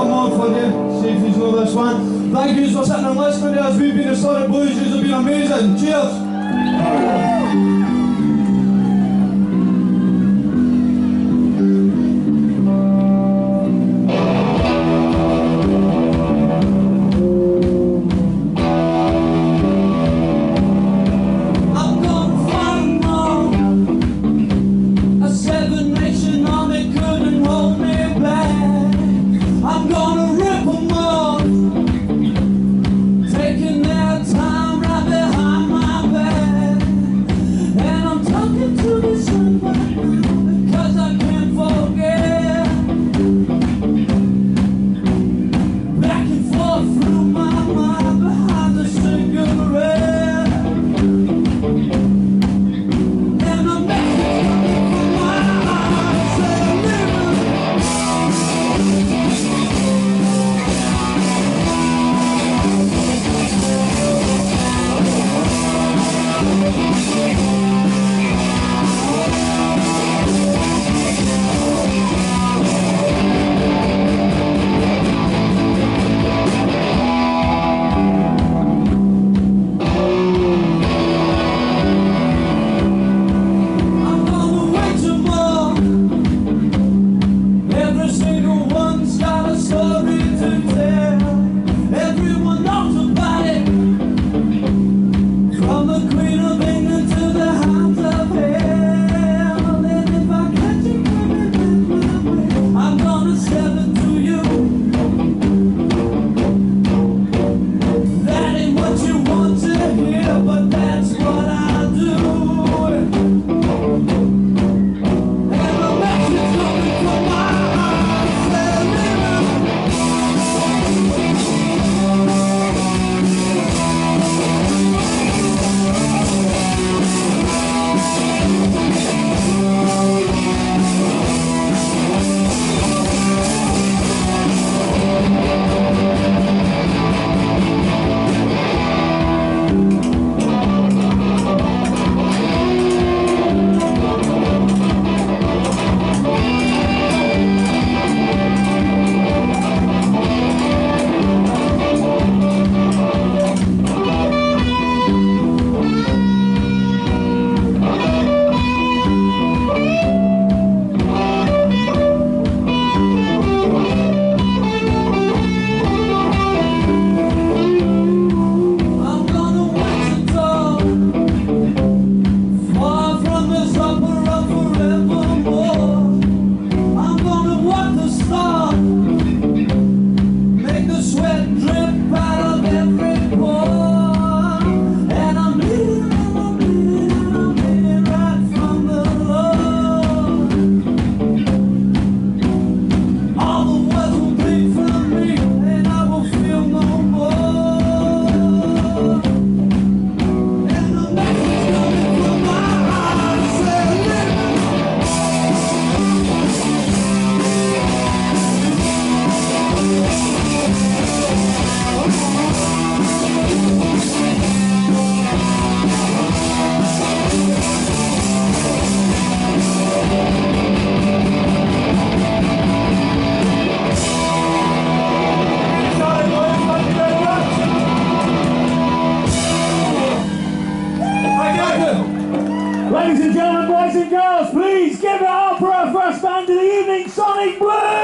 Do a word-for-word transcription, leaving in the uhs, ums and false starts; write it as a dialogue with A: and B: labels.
A: one more for you, see if you know this one. Thank you for sitting and listening to us. We've been the Sonic Blues, you've been amazing. Cheers!
B: Ladies and gentlemen, boys and girls, please give it up for our first band of the evening, Sonic Blues!